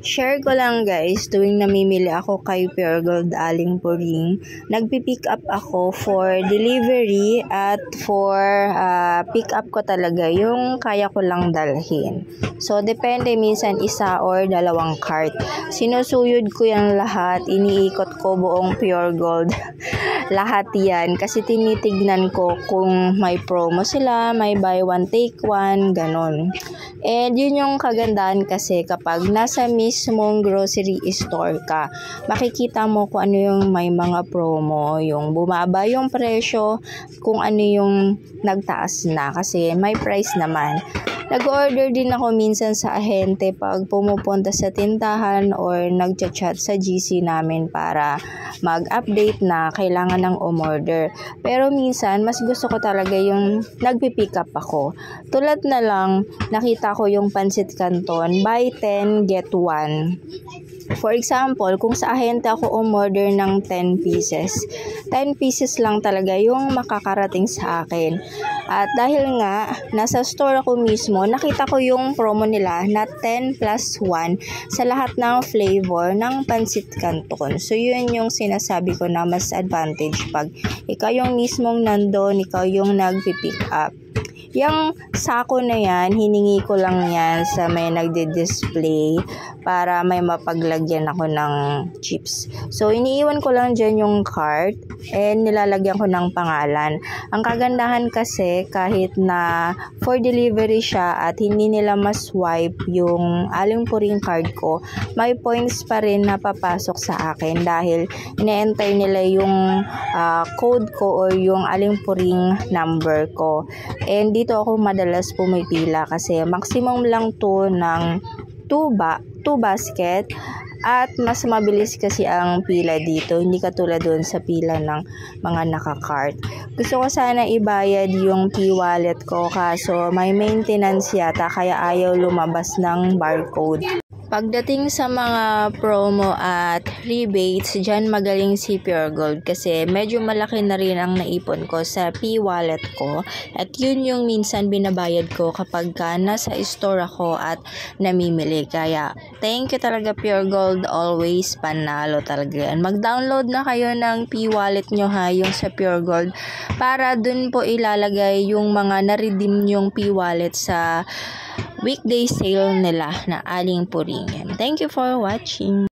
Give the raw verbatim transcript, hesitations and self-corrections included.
Share ko lang guys, tuwing namimili ako kay Pure Gold Aling Puring, nagpi-pick up ako for delivery at for uh, pick up ko talaga yung kaya ko lang dalhin. So, depende, minsan isa or dalawang cart. Sinusuyod ko yung lahat, iniikot ko buong Pure Gold. Lahat yan, kasi tinitignan ko kung may promo sila, may buy one take one, ganon. And yun yung kagandahan kasi kapag nasa mismong grocery store ka, makikita mo kung ano yung may mga promo, yung bumaba yung presyo, kung ano yung nagtaas na kasi may price naman. Nag-order din ako minsan sa ahente pag pumupunta sa tindahan or nagchat-chat sa G C namin para mag-update na kailangan ng umorder. Pero minsan, mas gusto ko talaga yung nagpipick up ako. Tulad na lang, nakita ko yung Pancit Canton, buy ten, get one. For example, kung sa ahente ako umorder ng ten pieces, ten pieces lang talaga yung makakarating sa akin. At dahil nga, nasa store ako mismo, nakita ko yung promo nila na ten plus one sa lahat ng flavor ng Pancit Canton. So, yun yung sinasabi ko na mas advantage pag ikaw yung mismong nandun, ikaw yung nagpipick up. Yung sako na yan, hiningi ko lang yan sa may nagde-display para may mapaglagyan ako ng chips. So, iniiwan ko lang dyan yung cart and nilalagyan ko ng pangalan. Ang kagandahan kasi kahit na for delivery siya at hindi nila ma-swipe yung Aling Puring card ko, may points pa rin na papasok sa akin dahil ine-enter nila yung uh, code ko or yung Aling Puring number ko. And dito ako madalas pumipila kasi maximum lang to ng two ba two basket at mas mabilis kasi ang pila dito, hindi katulad doon sa pila ng mga naka-cart. Gusto ko sana ibayad yung P-wallet ko kaso may maintenance yata kaya ayaw lumabas ng barcode. Pagdating sa mga promo at rebates, dyan magaling si Pure Gold kasi medyo malaki na rin ang naipon ko sa P-wallet ko at yun yung minsan binabayad ko kapag ka nasa store ako at namimili. Kaya thank you talaga Pure Gold, always panalo talaga yan. Mag-download na kayo ng P-wallet nyo ha, yung sa Pure Gold para dun po ilalagay yung mga na-redeem yung P-wallet sa weekday sale nila na Aling Puring. Thank you for watching.